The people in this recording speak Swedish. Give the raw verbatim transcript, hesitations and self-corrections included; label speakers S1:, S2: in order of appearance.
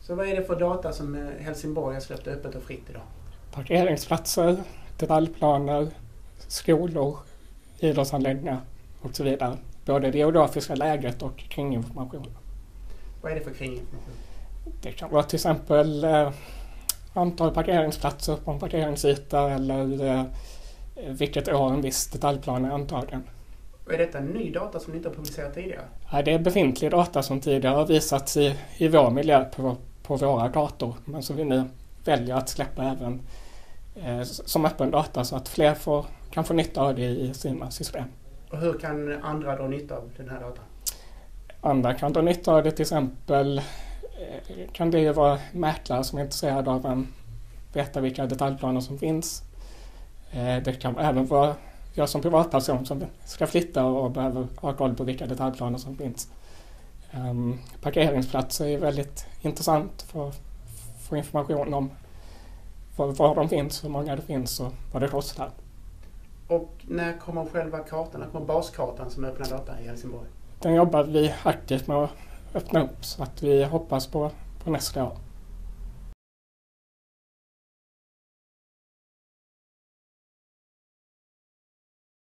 S1: Så vad är det för data som Helsingborg har släppt öppet och fritt idag?
S2: Parkeringsplatser, detaljplaner, skolor, idrottsanläggningar och så vidare. Både det geografiska läget och kringinformation.
S1: Vad är det för kringinformation?
S2: Det kan vara till exempel eh, antal parkeringsplatser på en parkeringsyta eller eh, vilket år en viss detaljplan är antagen.
S1: Och är detta ny data som ni inte har publicerat tidigare?
S2: Ja, det är befintlig data som tidigare har visats i, i vår miljö på, på våra dator, men som vi nu väljer att släppa även eh, som öppen data så att fler får, kan få nytta av det i sina system.
S1: Och hur kan andra dra nytta av den här datan?
S2: Andra kan dra nytta av det, till exempel eh, kan det ju vara mäklare som är intresserade av att veta vilka detaljplaner som finns. Eh, det kan även vara jag som privatperson som ska flytta och behöver ha koll på vilka detaljplaner som finns. Um, parkeringsplatser är väldigt intressant för att få information om var, var de finns, hur många det finns och vad det kostar.
S1: Och när kommer själva kartan, när kommer baskartan som öppnar data i Helsingborg?
S2: Den jobbar vi aktivt med att öppna upp så att vi hoppas på, på nästa år.